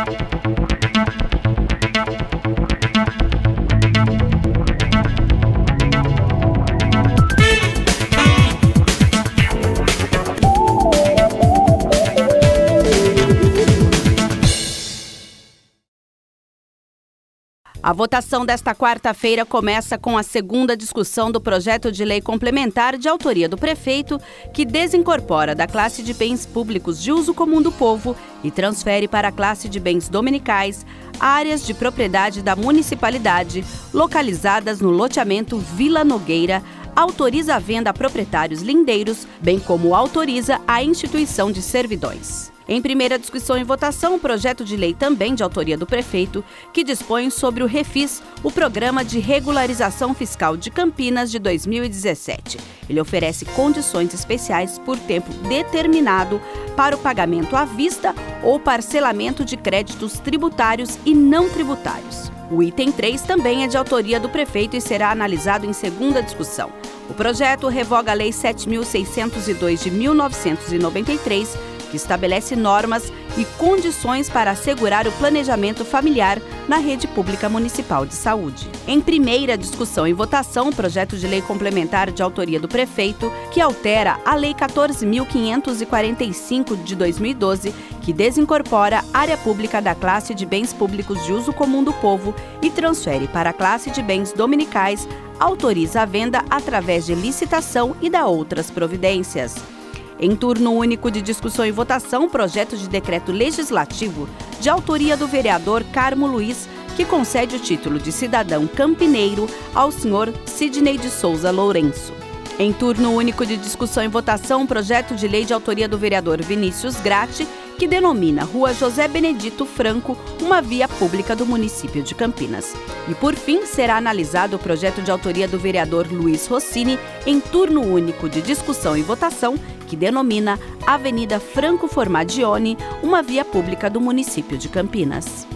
A votação desta quarta-feira começa com a segunda discussão do projeto de lei complementar de autoria do prefeito, que desincorpora da classe de bens públicos de uso comum do povo e transfere para a classe de bens dominicais áreas de propriedade da municipalidade localizadas no loteamento Vila Nogueira, autoriza a venda a proprietários lindeiros, bem como autoriza a instituição de servidões. Em primeira discussão e votação, o projeto de lei também de autoria do prefeito, que dispõe sobre o REFIS, o Programa de Regularização Fiscal de Campinas de 2017. Ele oferece condições especiais por tempo determinado para o pagamento à vista ou parcelamento de créditos tributários e não tributários. O item 3 também é de autoria do prefeito e será analisado em segunda discussão. O projeto revoga a Lei 7.602 de 1993, que estabelece normas e condições para assegurar o planejamento familiar na rede pública municipal de saúde. Em primeira discussão e votação, o projeto de lei complementar de autoria do prefeito, que altera a Lei 14.545 de 2012, que desincorpora a área pública da classe de bens públicos de uso comum do povo e transfere para a classe de bens dominicais, autoriza a venda através de licitação e dá outras providências. Em turno único de discussão e votação, o projeto de decreto legislativo de autoria do vereador Carmo Luiz, que concede o título de cidadão campineiro ao senhor Sidney de Souza Lourenço. Em turno único de discussão e votação, o projeto de lei de autoria do vereador Vinícius Gratti, que denomina Rua José Benedito Franco uma via pública do município de Campinas. E, por fim, será analisado o projeto de autoria do vereador Luiz Rossini, em turno único de discussão e votação, que denomina Avenida Franco Formagione uma via pública do município de Campinas.